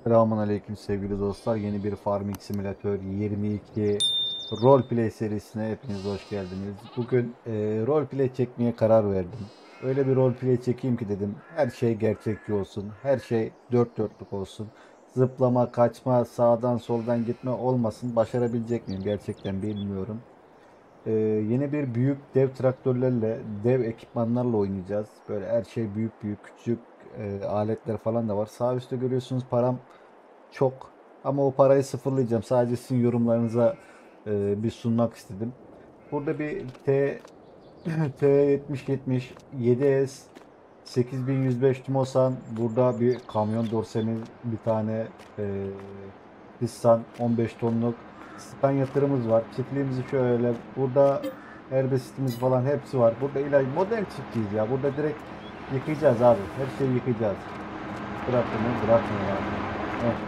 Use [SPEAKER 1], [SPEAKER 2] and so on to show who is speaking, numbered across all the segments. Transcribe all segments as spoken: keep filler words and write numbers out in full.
[SPEAKER 1] Selamünaleyküm sevgili dostlar. Yeni bir Farming Simulator yirmi iki Roleplay serisine hepiniz hoş geldiniz. Bugün e, roleplay çekmeye karar verdim. Öyle bir roleplay çekeyim ki dedim. Her şey gerçekçi olsun. Her şey dört dörtlük olsun. Zıplama, kaçma, sağdan soldan gitme olmasın. Başarabilecek miyim gerçekten bilmiyorum. E, yeni bir büyük dev traktörlerle, dev ekipmanlarla oynayacağız. Böyle her şey büyük büyük küçük e, aletler falan da var. Sağ üstte görüyorsunuz param çok. Ama o parayı sıfırlayacağım. Sadece sizin yorumlarınıza e, bir sunmak istedim. Burada bir T T yetmiş yetmiş yedi S sekiz bin yüz beş Tumosan, burada bir kamyon dorsemi, bir tane e, Nissan on beş tonluk Scania'tırımız var. Çiftliğimizi şöyle, burada herbesitimiz falan hepsi var. Burada ilaç modern çiftliğiz ya. Burada direkt yıkayacağız abi. Her şeyi yıkayacağız. Bırakın bırakın ya. Evet.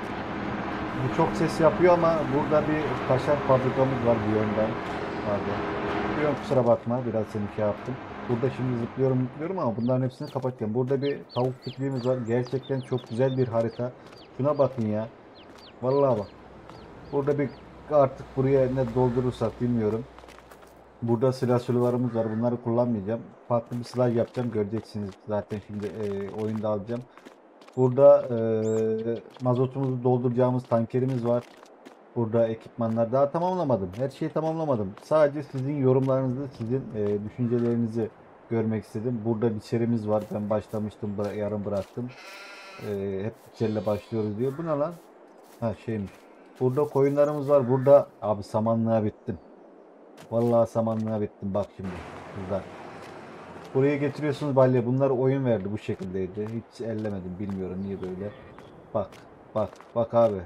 [SPEAKER 1] Bu çok ses yapıyor ama burada bir kaşar fabrikamız var bir yönden. Pardon. Bir yön kusura bakma, biraz seni şey yaptım. Burada şimdi zıplıyorum zıplıyorum ama bunların hepsini kapatacağım. Burada bir tavuk çiftliğimiz var. Gerçekten çok güzel bir harita. Şuna bakın ya. Vallahi bak. Burada bir artık buraya ne doldurursak bilmiyorum. Burada silahşörlerimiz var. Bunları kullanmayacağım. Farklı bir silah yapacağım. Göreceksiniz zaten şimdi e, oyunda alacağım. Burada e, mazotumuzu dolduracağımız tankerimiz var. Burada ekipmanlar daha tamamlamadım. Her şeyi tamamlamadım. Sadece sizin yorumlarınızı, sizin e, düşüncelerinizi görmek istedim. Burada biçerimiz var. Ben başlamıştım, bıra yarım bıraktım. E, hep biçerle başlıyoruz diyor. Bu ne lan? Ha şeymiş. Burada koyunlarımız var. Burada abi samanlığa bittim. Vallahi samanlığa bittim. Bak şimdi. Güzel. Buraya getiriyorsunuz balya. Bunlar oyun verdi, bu şekildeydi. Hiç ellemedim. Bilmiyorum niye böyle. Bak. Bak. Bak abi.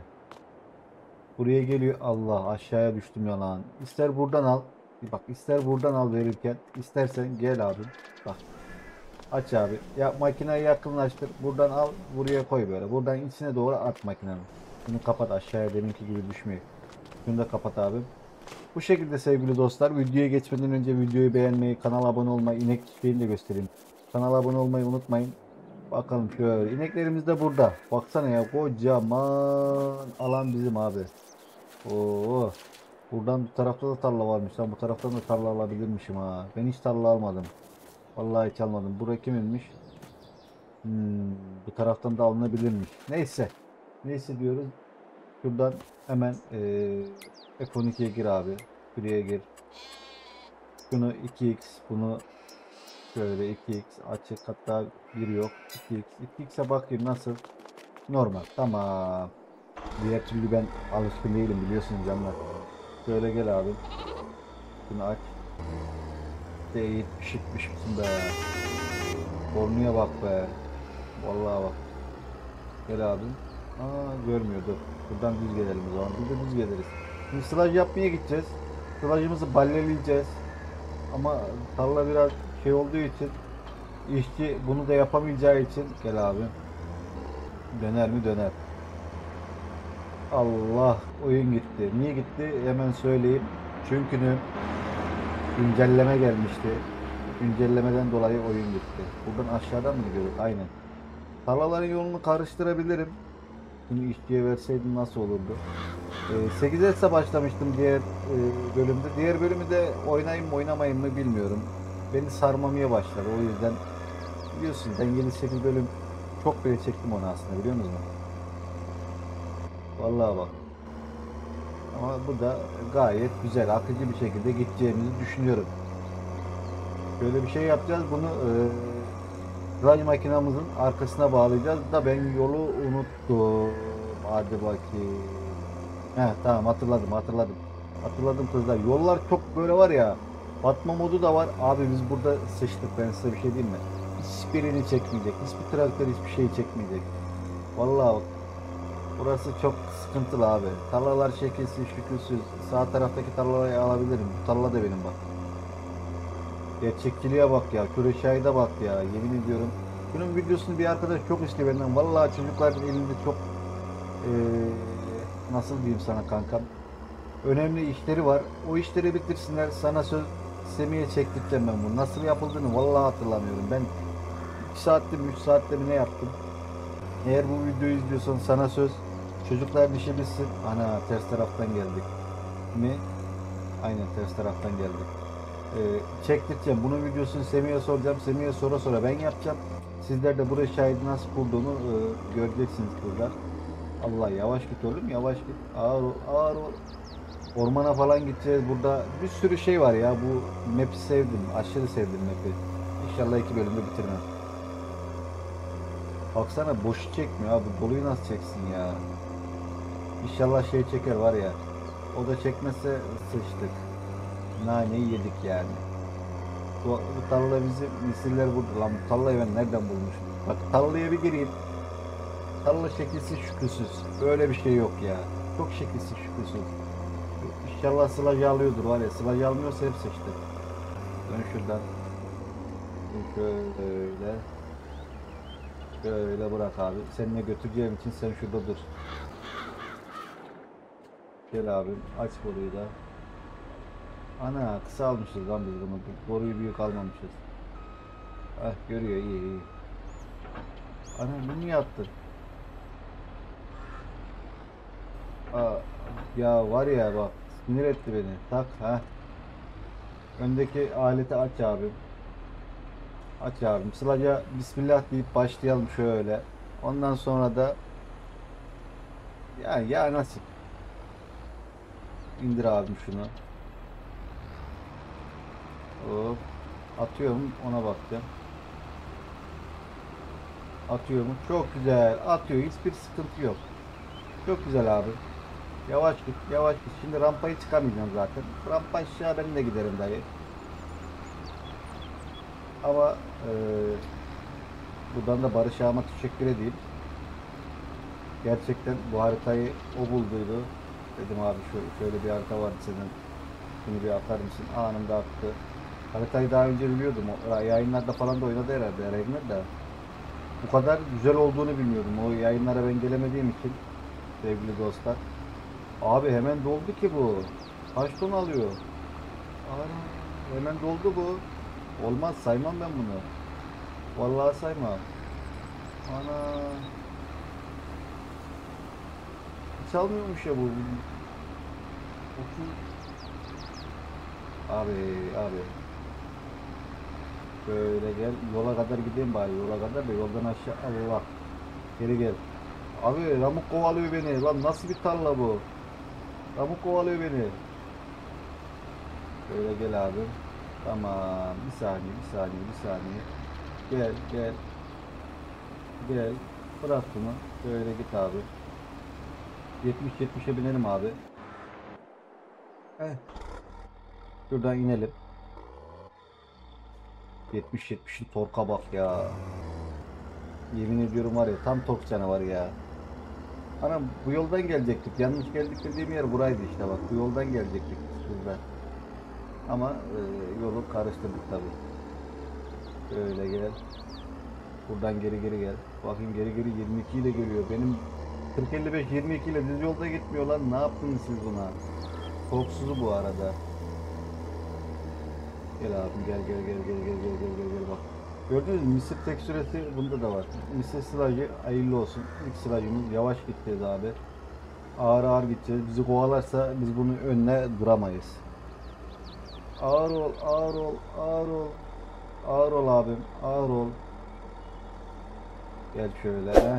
[SPEAKER 1] Buraya geliyor. Allah, aşağıya düştüm ya lan. İster buradan al. Bak, ister buradan al verirken. İstersen gel abi. Bak. Aç abi. Ya makineyi yakınlaştır. Buradan al. Buraya koy böyle. Buradan içine doğru at makinenin. Bunu kapat, aşağıya deminki gibi düşmüyor. Şunu da kapat abi. Bu şekilde sevgili dostlar. Videoya geçmeden önce videoyu beğenmeyi, kanala abone olmayı, inek çiftliğini de göstereyim. Kanala abone olmayı unutmayın. Bakalım şöyle. İneklerimiz de burada. Baksana ya, kocaman alan bizim abi. Oo. Buradan bu tarafta da tarla varmış lan. Bu taraftan da tarla alabilirmişim ha. Ben hiç tarla almadım. Vallahi hiç almadım. Burası kiminmiş? Hmm, bu taraftan da alınabilirmiş. Neyse. Neyse diyoruz. Şuradan hemen eee F on ikiye gir abi. Buraya gir. Şunu iki x, bunu şöyle iki x açık, hatta bir yok. iki x. iki x'e bakayım nasıl? Normal. Tamam. Diğer türlü ben alışkın değilim, biliyorsunuz canlar. Şöyle gel abi. Şunu aç. D yetmiş yetmiş misin be? Kornuya bak be. Vallahi bak. Gel abi. Aa, görmüyordu. Buradan düz gelelim o zaman. Biz de düz geliriz. Şimdi sılaj yapmaya gideceğiz. Sılajımızı balleleyeceğiz. Ama tarla biraz şey olduğu için, işçi bunu da yapamayacağı için, gel abi. Döner mi döner. Allah, oyun gitti. Niye gitti? Hemen söyleyeyim. Çünkü güncelleme gelmişti. Güncellemeden dolayı oyun gitti. Buradan aşağıdan mı gidiyoruz? Aynen. Tarlaların yolunu karıştırabilirim. Şimdi işçiye verseydim nasıl olurdu? Ee, sekiz S'e başlamıştım diğer e, bölümde. Diğer bölümü de oynayayım mı oynamayayım mı bilmiyorum. Beni sarmamaya başladı. O yüzden biliyorsun, ben yedi sekiz bölüm çok bile çektim onu aslında, biliyor musunuz? Vallahi bak. Ama bu da gayet güzel, akıcı bir şekilde gideceğimizi düşünüyorum. Böyle bir şey yapacağız. Bunu e, ray makinamızın arkasına bağlayacağız da ben yolu unuttum. Hadi bakayım. He tamam, hatırladım hatırladım. Hatırladım kızlar. Yollar çok böyle var ya. Batma modu da var. Abi biz burada sıçtık, ben size bir şey diyeyim mi? Hiçbirini çekmeyecek. Hiçbir traktör hiçbir şey çekmeyecek. Vallahi bak. Burası çok sıkıntılı abi. Tarlalar şekilsiz, şükürsüz. Sağ taraftaki tarlayı alabilirim. Bu tarla da benim bak. Gerçekçiliğe bak ya. Küreşayda bak ya. Yemin ediyorum. Bunun videosunu bir arkadaş çok istiyor benden. Vallahi çocukların elinde çok ee, nasıl diyeyim sana kankam. Önemli işleri var. O işleri bitirsinler. Sana söz, Semih'e çektireceğim ben bunu. Nasıl yapıldığını vallahi hatırlamıyorum. Ben iki saatte mi üç saatte mi ne yaptım? Eğer bu videoyu izliyorsan sana söz, çocuklar işi bitsin. Ana ters taraftan geldik. Mi? Aynen ters taraftan geldik. Ee, çektireceğim. Bunun videosunu Semih'e soracağım. Semih'e sonra sonra ben yapacağım. Sizler de buraya şahidi nasıl kurduğunu e, göreceksiniz kızlar. Allah yavaş git oğlum yavaş git. Ağır ol, ağır ol. Ormana falan gideceğiz. Burada bir sürü şey var ya. Bu map'i sevdim. Aşırı sevdim map'i. İnşallah iki bölümde bitirmem. Baksana boşu çekmiyor abi. Doluyu nasıl çeksin ya. İnşallah şey çeker var ya. O da çekmezse sıçtık. Naneyi yedik yani. Bu, bu tarla bizim misiller burada. Lan bu tarlayı ben nereden bulmuşum? Bak tarlaya bir gireyim. Tarla şekilsiz şükürsüz. Böyle bir şey yok ya. Çok şekilsiz şükürsüz. İnşallah sılacı alıyordur var ya. Sılacı almıyorsa hep sıçtı. Dön şuradan. Şöyle. Şöyle bırak abi. Seninle götüreceğim için sen şurada dur. Gel abim. Aç boruyu da. Ana kısa almışız lan biz bunu. Boruyu büyük almamışız. Ah görüyor iyi iyi. Ana bunu niye attın? Aa, ya var ya bak sinir etti beni. Tak ha. Öndeki aleti aç abim. Aç abim. Sılaca Bismillah deyip başlayalım şöyle. Ondan sonra da ya ya nasip. İndir abim şunu. Hop. Atıyorum ona bakacağım. Atıyor mu? Çok güzel. Atıyor. Hiçbir sıkıntı yok. Çok güzel abi. Yavaş git. Yavaş git. Şimdi rampayı çıkamayacağım zaten. Rampa aşağı ben de giderim dayı. Ama e, buradan da Barış Ağam'a teşekkür edeyim. Gerçekten bu haritayı o bulduydu. Dedim abi şöyle, şöyle bir harita vardı senin. Bunu bir atar mısın? Anında attı. Haritayı daha önce biliyordum. O yayınlarda falan da oynadı herhalde. Ragnar da. Bu kadar güzel olduğunu bilmiyordum. O yayınlara ben gelemediğim için sevgili dostlar. Abi hemen doldu ki bu. Kaç ton alıyor? Ana, hemen doldu bu. Olmaz saymam ben bunu. Vallahi saymam. Ana. Hiç almıyormuş ya bu. otuz. Abi abi. Böyle gel. Yola kadar gideyim bari. Yola kadar da yoldan aşağı. Allah. Geri gel. Abi Ramuk kovalıyor beni. Lan nasıl bir tarla bu? Ramuk kovalıyor beni. Böyle gel abi. Tamam. Bir saniye, bir saniye, bir saniye. Gel, gel. Gel. Bırak bunu. Böyle git abi. yetmiş yetmişe binelim abi. Heh. Şuradan inelim. yetmiş yetmişin torka bak ya. Yemin ediyorum var ya tam tork canavarı ya. Anam bu yoldan gelecektik. Yanlış geldik dediğim yer buraydı işte bak. Bu yoldan gelecektik buradan. Ama e, yolu karıştırdık tabi. Şöyle gel. Buradan geri geri gel. Bakayım geri geri yirmi iki ile geliyor. Benim kırk elli beş yirmi iki ile düz yolda gitmiyor lan. Ne yaptınız siz buna? Korkusuzu bu arada. Gel abim gel gel gel gel gel gel gel gel gel bak. Gördünüz mü? Mısır tekstüresi bunda da var. Mısır sılacı hayırlı olsun. İlk sılacımız yavaş gideceğiz abi. Ağır ağır gideceğiz. Bizi kovalarsa biz bunun önüne duramayız. Ağır ol, ağır ol, ağır ol. Ağır ol abim, ağır ol. Gel şöyle. Heh.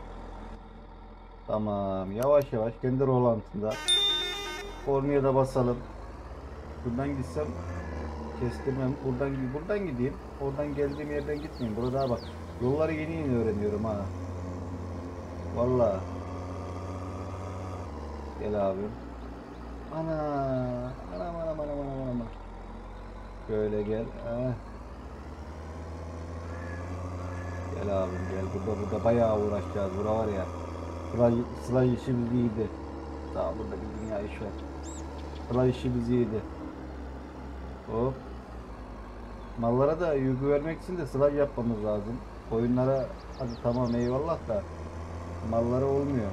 [SPEAKER 1] Tamam, yavaş yavaş kendi rolantında. Kornaya da basalım. Buradan gitsem kestirmem. Buradan buradan gideyim. Oradan geldiğim yerden gitmeyeyim. Burada bak. Yolları yeni yeni öğreniyorum ha. Vallahi. Gel abim. Ana, anam anam anam anam anam. Şöyle gel. Heh. Gel abim gel. Burada burada bayağı uğraşacağız. Bura var ya. Sıra, sıra işimiz iyiydi. Daha burada bir dünya iş var. Sıra işimiz iyiydi. Hop. Mallara da yükü vermek için de sıra yapmamız lazım. Koyunlara hadi tamam eyvallah da mallara olmuyor.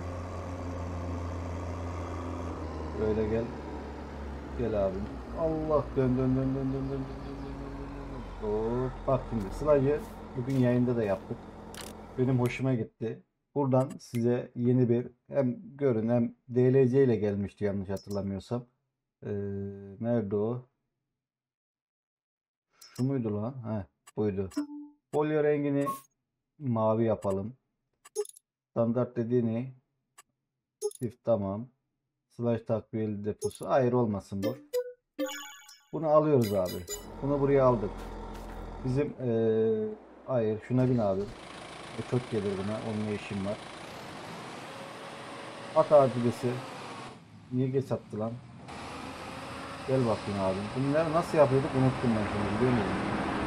[SPEAKER 1] Böyle gel. Gel abim. Allah dön dön dön dön dön dön dön dön. Hop bak şimdi sırayı bugün yayında da yaptık. Benim hoşuma gitti. Buradan size yeni bir hem görün hem D L C ile gelmişti yanlış hatırlamıyorsam. Ee, nerede o? Şu muydu lan? Heh, buydu. Folyo rengini mavi yapalım. Standart dediği ne? Çift tamam. Slash takviyeli deposu. Hayır olmasın bu. Bunu alıyoruz abi. Bunu buraya aldık. Bizim ee, hayır şuna bin abi. E, çok gelir buna. Onunla işim var. At adresi. Niye geç attı lan? Gel bakayım abi. Bunları nasıl yapıyorduk unuttum ben şimdi biliyor musun?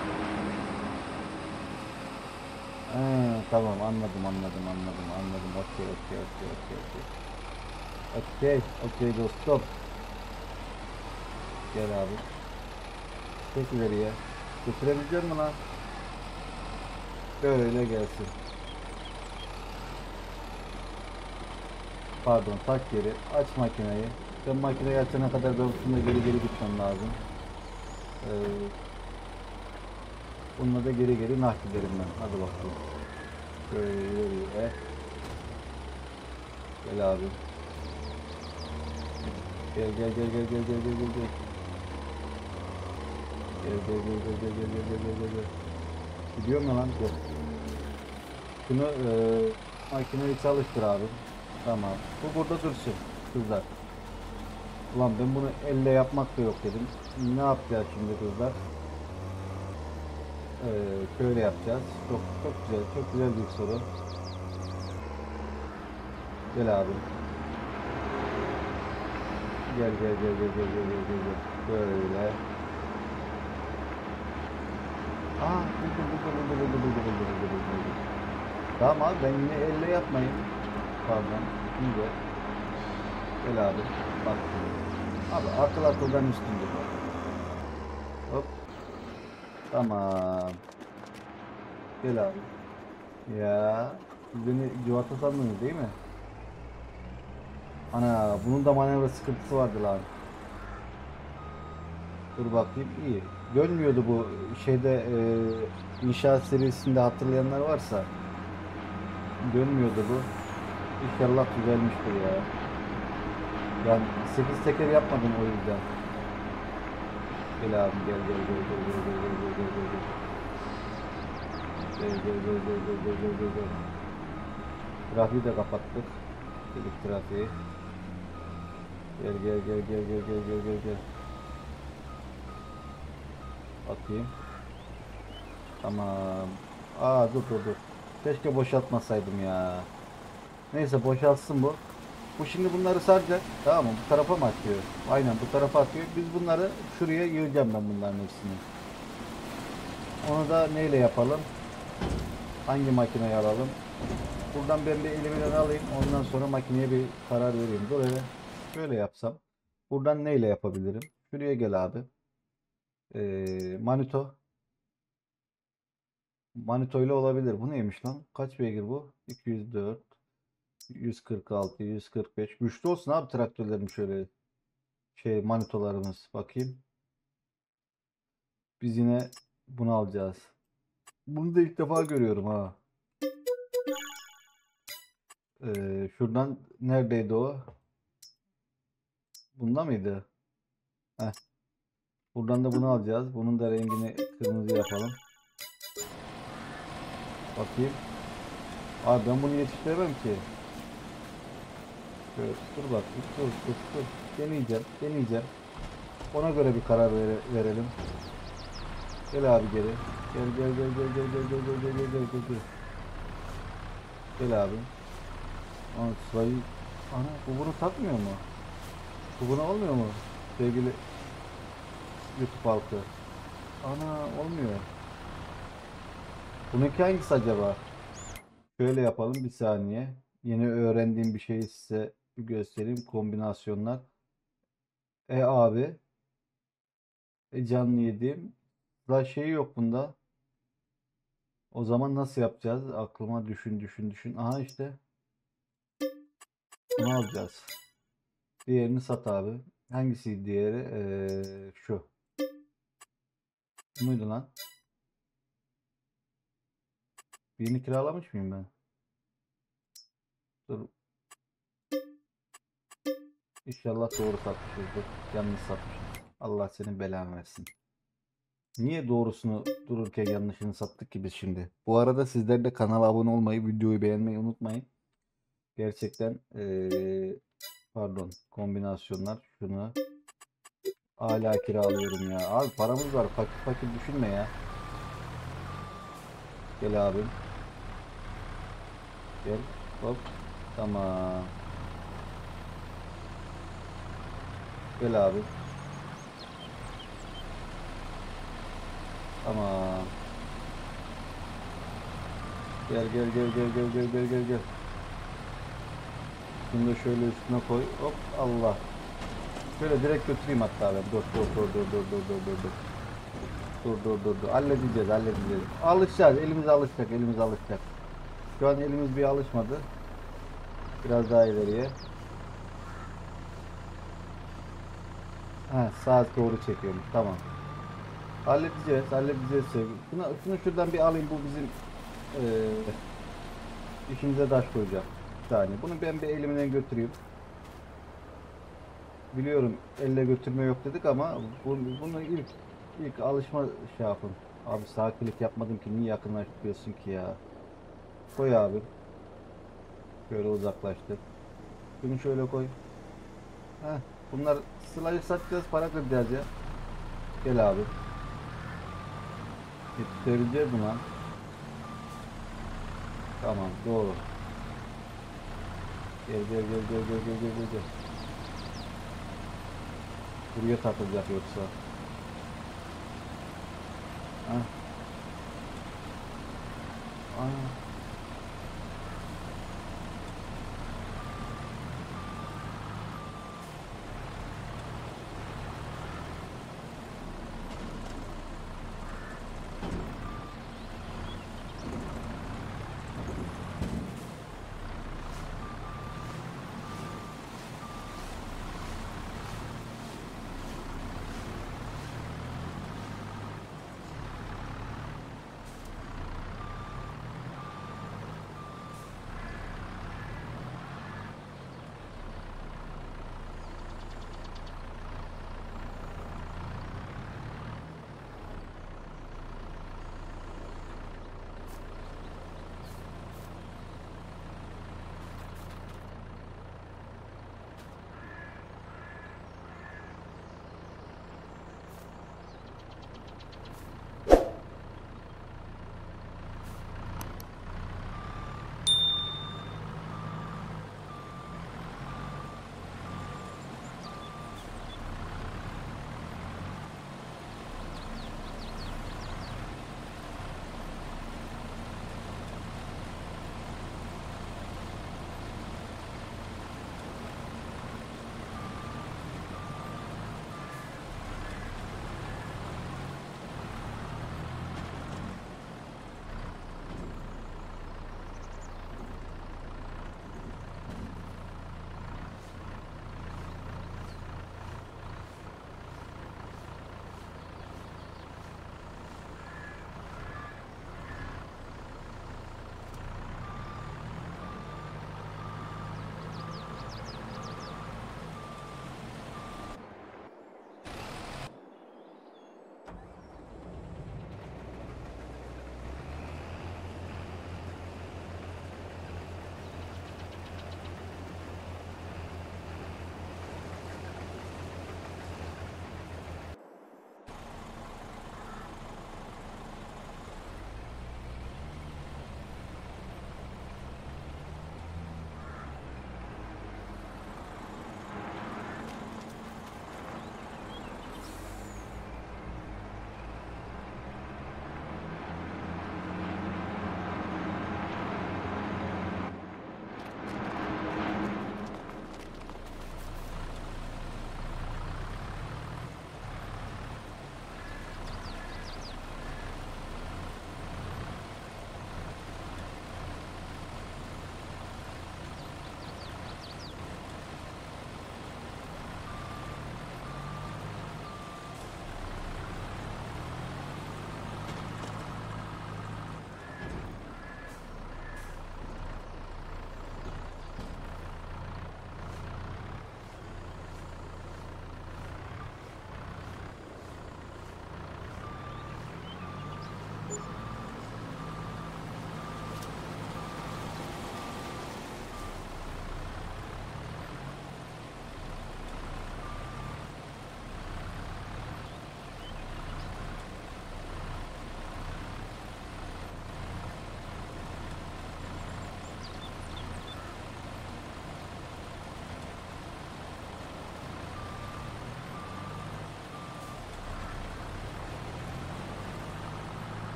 [SPEAKER 1] He, tamam anladım anladım anladım anladım. Okey okey okey okey okey. Okey okey dostum. Gel abi. Çek ileriye. Götürebilecek misin lan? Böyle gelsin. Pardon tak geri. Aç makineyi. Sen makineyi açana kadar ben şununla geri geri gitmem lazım. Ee, bununla da geri geri nah giderim ben. Hadi bakalım. Böyle. Gel abi. Gel gel gel gel gel gel gel gel gel. Gel gel gel gel gel gel gel gel gel gel. Gidiyor mu lan? Yok. Şunu e, makineyi çalıştır abi. Tamam. Bu burada dursun. Kızlar. Ulan ben bunu elle yapmak da yok dedim. Ne yapacağız şimdi kızlar? Ee, şöyle yapacağız. Çok çok güzel, çok güzel bir soru. Gel abi. Gel gel gel gel gel gel gel gel. Gel. Böyle. Aa, buldu buldu buldu buldu buldu buldu buldu buldu buldu. Tamam abi ben yine elle yapmayayım. Pardon. Şimdi gel abi. Bak. Abi akıl akıldan üstündür. Hop. Tamam. Gel abi. Ya. Siz beni civata sandınız değil mi? Ana bunun da manevra sıkıntısı vardı lan. Dur bakayım iyi. Dönmüyordu bu şeyde e, inşaat serisinde hatırlayanlar varsa. Dönmüyordu bu. İnşallah düzelmiştir ya. Yani sekiz teker yapmadım o yüzden. Gel abi gel gel gel gel gel gel gel gel gel gel. Gel gel gel gel gel gel gel gel gel. Trafiği de kapattık. Dedik trafiği. Gel gel gel gel gel gel gel gel gel. Bakayım. Tamam. Aa dur dur dur. Keşke boşaltmasaydım ya. Neyse boşaltsın bu. Bu şimdi bunları saracak. Tamam mı? Bu tarafa mı atıyor? Aynen bu tarafa atıyor. Biz bunları şuraya yığacağım ben bunların hepsini. Onu da neyle yapalım? Hangi makineyi alalım? Buradan ben bir elimden alayım. Ondan sonra makineye bir karar vereyim. Böyle şöyle yapsam. Buradan neyle yapabilirim? Şuraya gel abi. Ee, Manito. Manito ile olabilir. Bu neymiş lan? Kaç beygir bu? iki yüz dört, yüz kırk altı, yüz kırk beş. Güçlü olsun abi traktörlerim şöyle. Şey manitolarımız. Bakayım. Biz yine bunu alacağız. Bunu da ilk defa görüyorum ha. Ee, şuradan neredeydi o? Bunda mıydı? Heh. Buradan da bunu alacağız. Bunun da rengini kırmızı yapalım. Bakayım. Abi ben bunu yetiştiremem ki. Şöyle dur bakayım. Dur dur dur. Deneyeceğim. Deneyeceğim. Ona göre bir karar vere- verelim. Gel abi geri. Gel gel gel gel gel gel gel gel gel gel gel gel gel. Gel abi. Ana sayı. Ana bu bunu takmıyor mu? Bu buna olmuyor mu? Sevgili YouTube halkı. Ana olmuyor. Bununki hangisi acaba? Şöyle yapalım bir saniye. Yeni öğrendiğim bir şeyi size bir göstereyim. Kombinasyonlar. E abi. E canlı yediğim. La şeyi yok bunda. O zaman nasıl yapacağız? Aklıma düşün düşün düşün. Aha işte. Bunu alacağız. Diğerini sat abi. Hangisi diğeri? Ee, şu. Bu muydu lan? Birini kiralamış mıyım ben? Dur. İnşallah doğru satmışızdır. Yanlış satmışız. Allah senin belanı versin. Niye doğrusunu dururken yanlışını sattık ki biz şimdi? Bu arada sizler de kanala abone olmayı, videoyu beğenmeyi unutmayın. Gerçekten ee, pardon, kombinasyonlar şunu hala kiralıyorum ya. Abi paramız var, fakir fakir düşünme ya. Gel abim. Gel. Hop. Tamam. Gel abi. Tamam. Gel gel gel gel gel gel gel gel gel. Bunu da şöyle üstüne koy. Hop Allah. Şöyle direkt götüreyim hatta ben. Dur dur dur dur dur dur dur dur dur. Dur dur dur dur. Halledeceğiz halledeceğiz. Alışacağız. Elimiz alışacak. Elimiz alışacak. Şu an elimiz bir alışmadı. Biraz daha ileriye. Ha, saat doğru çekiyorum. Tamam. Halledeceğiz. Halledeceğiz sevgili. Şunu, şunu şuradan bir alayım. Bu bizim eee işimize taş koyacak. Bir saniye. Bunu ben bir elimden götüreyim. Biliyorum elle götürme yok dedik ama bu, bunu ilk ilk alışma şey yapın. Abi sağ klik yapmadım ki niye yakınlaştırıyorsun ki ya? Koy abi. Şöyle uzaklaştır. Bunu şöyle koy. Heh, bunlar sılayı satacağız para kıracağız ya. Gel abi. Yetiştireceğiz buna. Tamam doğru. Gel gel gel gel gel gel gel gel. Gel. Buraya takılacak yoksa. Heh. Aa.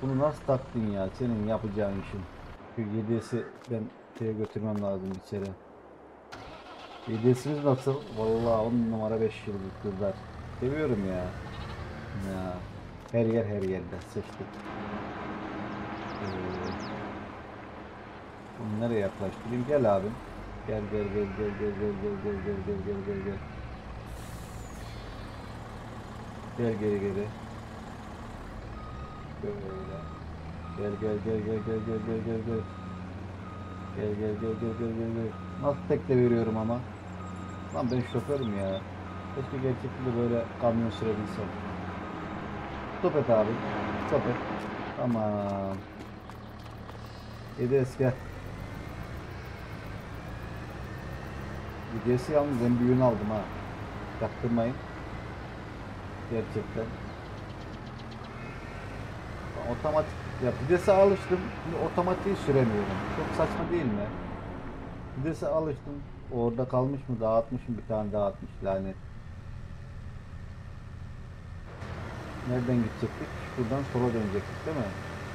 [SPEAKER 1] Bunu nasıl taktın ya? Senin yapacağın işin. Şu yedi S'i ben şeye götürmem lazım içeri. yedi S'imiz nasıl? Vallahi on numara beş yıldız kızlar. Seviyorum ya. Ya. Her yer her yerde seçtik. Ee, bunu nereye yaklaştırayım? Gel abim. Gel gel gel gel gel gel gel gel gel gel gel gel gel. Gel geri geri. Böyle. Gel gel gel gel gel gel gel gel gel. Gel gel gel gel gel gel gel. Nasıl tekle veriyorum ama. Lan ben şoförüm ya. Keşke gerçekten de böyle kamyon sürebilsem. Stop et abi. Stop et. Tamam. Edes gel. Videosu yalnız en büyüğünü aldım ha. Yaktırmayın. Gerçekten. Otomatik. Ya videse alıştım. Şimdi otomatiği süremiyorum. Çok saçma değil mi? Videse alıştım. Orada kalmış mı? Dağıtmışım. Bir tane dağıtmış. Lanet. Nereden gidecektik? Buradan sola dönecektik değil mi?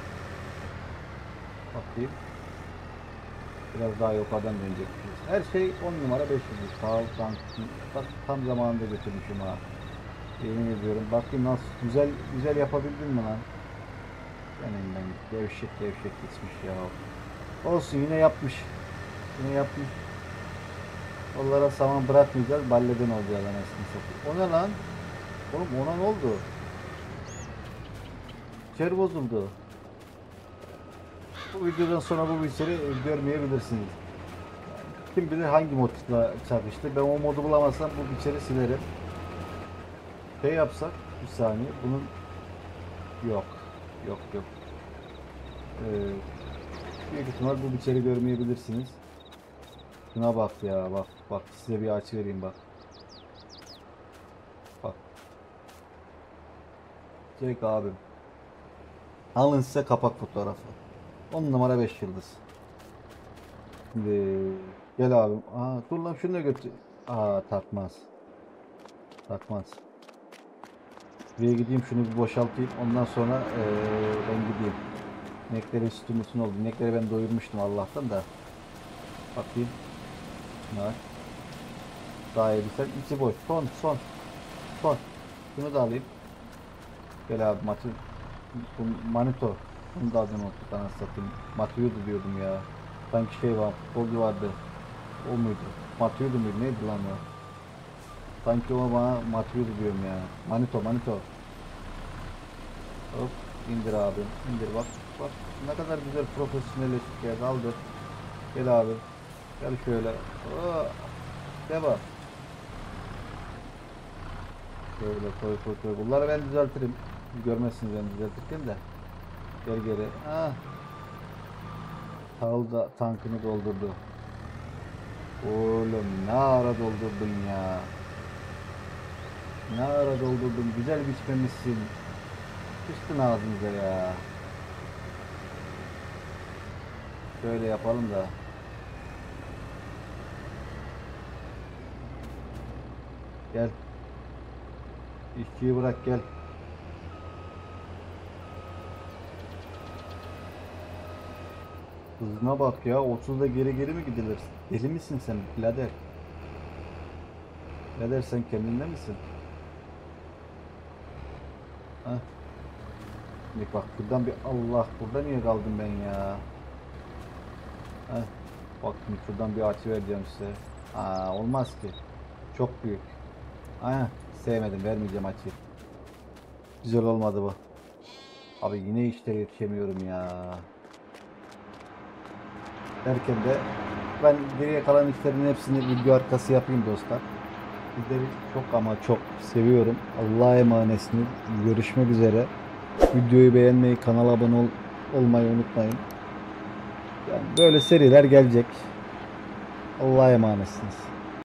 [SPEAKER 1] Bakayım. Biraz daha yukarıdan dönecektik. Her şey on numara beş yüz. Sağ ol, tank. Bak tam zamanında götürmüşüm ha. Yemin ediyorum. Bakayım nasıl güzel güzel yapabildin mi lan? Benim ben gevşek gevşek gitmiş ya. Olsun yine yapmış. Yine yapmış. Onlara saman bırakmayacağız. Balleden olacağız anasını satayım. O ne lan? Oğlum ona ne oldu? İçeri bozuldu. Bu videodan sonra bu biçeri görmeyebilirsiniz. Kim bilir hangi modla çakıştı. Ben o modu bulamazsam bu biçeri silerim. Şey yapsak bir saniye. Bunun yok. Yok yok. Ee, büyük ihtimal bu biçeri görmeyebilirsiniz. Şuna bak ya bak bak size bir açı vereyim bak. Bak. Çek abim. Alın size kapak fotoğrafı. on numara beş yıldız. Şimdi gel abim. Aa dur lan şunu da götür. Aa takmaz. Takmaz. Buraya gideyim şunu bir boşaltayım. Ondan sonra ee, ben gideyim. İneklerin sütü müsün oldu. İnekleri ben doyurmuştum Allah'tan da. Bakayım. Ne var? Daha iyi bir sen. İçi boş. Son son. Son. Şunu da alayım. Gel abi matı. Bu manito. Bunu da adını unuttuk anasını satayım. Matıyordu diyordum ya. Sanki şey var. Futbolcu vardı. O muydu? Matıyordu muydu? Neydi lan o? Sanki o bana matıyordu diyorum ya. Manito manito. Hop. İndir abi. İndir bak. Bak. Ne kadar güzel profesyonelleştik ya. Kaldır. Gel abi. Gel şöyle. Oo. Devam. Şöyle koy koy koy. Bunları ben düzeltirim. Görmezsiniz ben düzeltirken de. Gel geri. Ah. Tağıl da tankını doldurdu. Oğlum ne ara doldurdun ya. Ne ara doldurdun. Güzel biçmemişsin. Sıçtın ağzınıza ya. Şöyle yapalım da. Gel. İşçiyi bırak gel. Hızına bak ya. otuzda geri geri mi gidilir? Deli misin sen birader? Birader sen kendinde misin? Heh. Şimdi bak buradan bir Allah. Burada niye kaldım ben ya? Heh. Bak şimdi şuradan bir açı vereceğim size. Aa, olmaz ki. Çok büyük. Aa, sevmedim. Vermeyeceğim açıyı. Güzel olmadı bu. Abi yine işlere yetişemiyorum ya. Derken de ben geriye kalan işlerin hepsini video arkası yapayım dostlar. Sizleri çok ama çok seviyorum. Allah'a emanetsiniz. Görüşmek üzere. Videoyu beğenmeyi, kanala abone ol olmayı unutmayın. Yani böyle seriler gelecek. Allah'a emanetsiniz.